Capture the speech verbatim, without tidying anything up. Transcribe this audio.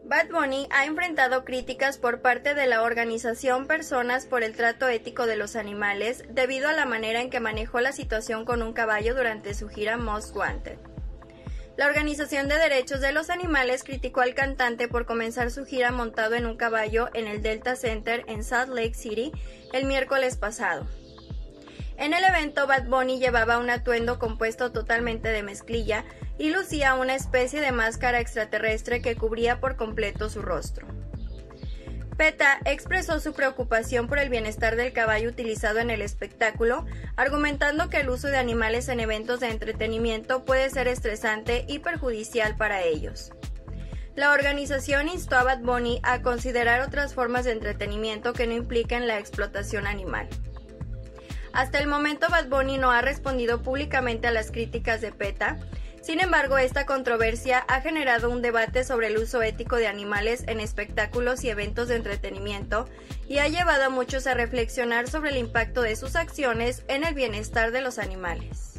Bad Bunny ha enfrentado críticas por parte de la organización Personas por el Trato Ético de los Animales debido a la manera en que manejó la situación con un caballo durante su gira Most Wanted. La Organización de Derechos de los Animales criticó al cantante por comenzar su gira montado en un caballo en el Delta Center en Salt Lake City el miércoles pasado. En el evento, Bad Bunny llevaba un atuendo compuesto totalmente de mezclilla y lucía una especie de máscara extraterrestre que cubría por completo su rostro. PETA expresó su preocupación por el bienestar del caballo utilizado en el espectáculo, argumentando que el uso de animales en eventos de entretenimiento puede ser estresante y perjudicial para ellos. La organización instó a Bad Bunny a considerar otras formas de entretenimiento que no impliquen la explotación animal. Hasta el momento, Bad Bunny no ha respondido públicamente a las críticas de PETA. Sin embargo, esta controversia ha generado un debate sobre el uso ético de animales en espectáculos y eventos de entretenimiento y ha llevado a muchos a reflexionar sobre el impacto de sus acciones en el bienestar de los animales.